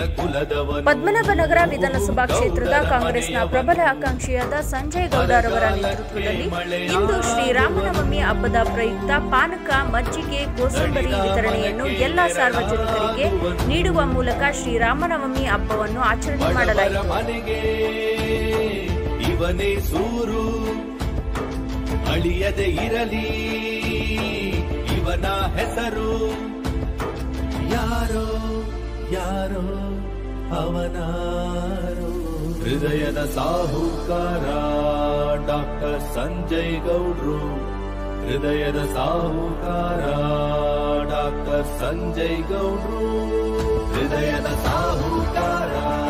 ಪದ್ಮನಾಭನಗರ ವಿಧಾನಸಭಾ ಕ್ಷೇತ್ರದ ಕಾಂಗ್ರೆಸ್ನ ಪ್ರಬಲ ಆಕಾಂಕ್ಷಿಯಾದ ಸಂಜಯ್ ಗೌಡರವರ ನೇತೃತ್ವದಲ್ಲಿ ಇಂದು ಶ್ರೀರಾಮನವಮಿ ಹಬ್ಬದ ಪ್ರಯುಕ್ತ ಪಾನಕ, ಮಜ್ಜಿಗೆ, ಕೋಸಂಬರಿ ವಿತರಣೆಯನ್ನು ಎಲ್ಲ ಸಾರ್ವಜನಿಕರಿಗೆ ನೀಡುವ ಮೂಲಕ ಶ್ರೀರಾಮನವಮಿ ಹಬ್ಬವನ್ನು ಆಚರಣೆ ಮಾಡಲಾಯಿತು. ಇವನೇ ಸೂರು ಅಳಿಯದೆ ಇರಲಿ ಇವನ ಹೆಸರು, ಯಾರೋ ಯಾರೋ ಅವನಾರು. ಹೃದಯದ ಸಾಹುಕಾರ ಡಾಕ್ಟರ್ ಸಂಜಯ್ ಗೌಡ್ರು, ಹೃದಯದ ಸಾಹುಕಾರ ಡಾಕ್ಟರ್ ಸಂಜಯ್ ಗೌಡ್ರು, ಹೃದಯದ ಸಾಹುಕಾರ